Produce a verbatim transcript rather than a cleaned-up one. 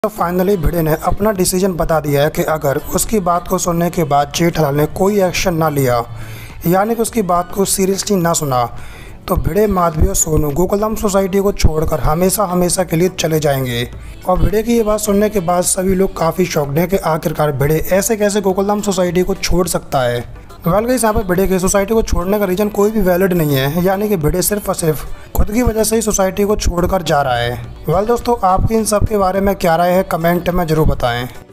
तो फाइनली भिड़े ने अपना डिसीजन बता दिया है कि अगर उसकी बात को सुनने के बाद जेठालाल ने कोई एक्शन ना लिया, यानी कि उसकी बात को सीरियसली ना सुना, तो भिड़े, माधवी और सोनू गोकुलधाम सोसाइटी को छोड़कर हमेशा हमेशा के लिए चले जाएंगे। और भिड़े की ये बात सुनने के बाद सभी लोग काफ़ी शॉक्ड हैं कि आखिरकार भिड़े ऐसे कैसे गोकुलधाम सोसाइटी को छोड़ सकता है। वेल गाइस, यहाँ पर भिड़े के सोसाइटी को छोड़ने का रीज़न कोई भी वैलिड नहीं है, यानी कि भिड़े सिर्फ और सिर्फ खुद की वजह से ही सोसाइटी को छोड़कर जा रहा है। वेल दोस्तों, आपकी इन सब के बारे में क्या राय है, कमेंट में ज़रूर बताएं।